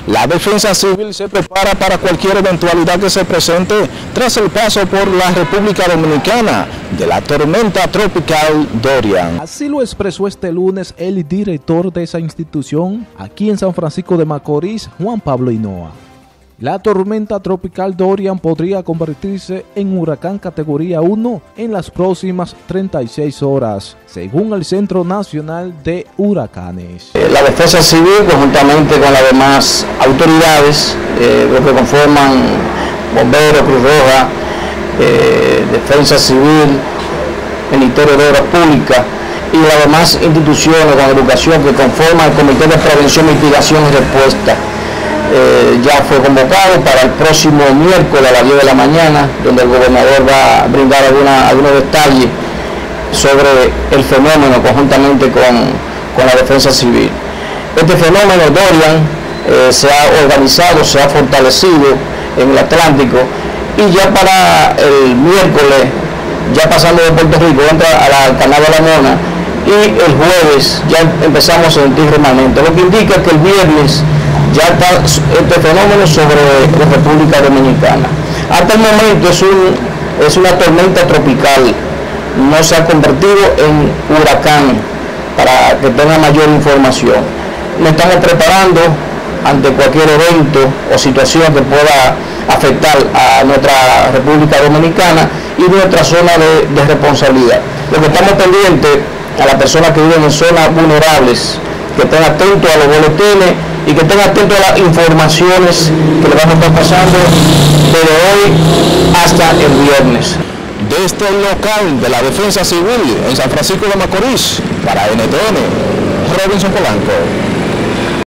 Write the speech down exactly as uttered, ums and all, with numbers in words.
La Defensa Civil se prepara para cualquier eventualidad que se presente tras el paso por la República Dominicana de la tormenta tropical Dorian. Así lo expresó este lunes el director de esa institución aquí en San Francisco de Macorís, Juan Pablo Hinoa. La tormenta tropical Dorian podría convertirse en huracán categoría uno en las próximas treinta y seis horas, según el Centro Nacional de Huracanes. La Defensa Civil, conjuntamente con las demás autoridades, eh, lo que conforman Bomberos, Cruz Roja, eh, Defensa Civil, Ministerio de Obras Públicas y las demás instituciones con educación que conforman el Comité de Prevención, Mitigación y Respuesta, Eh, ya fue convocado para el próximo miércoles a las diez de la mañana, donde el gobernador va a brindar alguna, algunos detalles sobre el fenómeno conjuntamente con, con la Defensa Civil. Este fenómeno Dorian eh, se ha organizado, se ha fortalecido en el Atlántico y ya para el miércoles, ya pasando de Puerto Rico, entra al Canal de la Mona y el jueves ya empezamos a sentir remanente, lo que indica que el viernes ya está este fenómeno sobre la República Dominicana. Hasta el momento es, un, es una tormenta tropical, no se ha convertido en huracán, para que tenga mayor información. Nos estamos preparando ante cualquier evento o situación que pueda afectar a nuestra República Dominicana y nuestra zona de, de responsabilidad. Lo que estamos pendientes a las personas que viven en zonas vulnerables, que estén atentos a los boletines y que estén atentos a las informaciones que le vamos a estar pasando desde hoy hasta el viernes. Desde el local de la Defensa Civil en San Francisco de Macorís, para N T N, Robinson Polanco.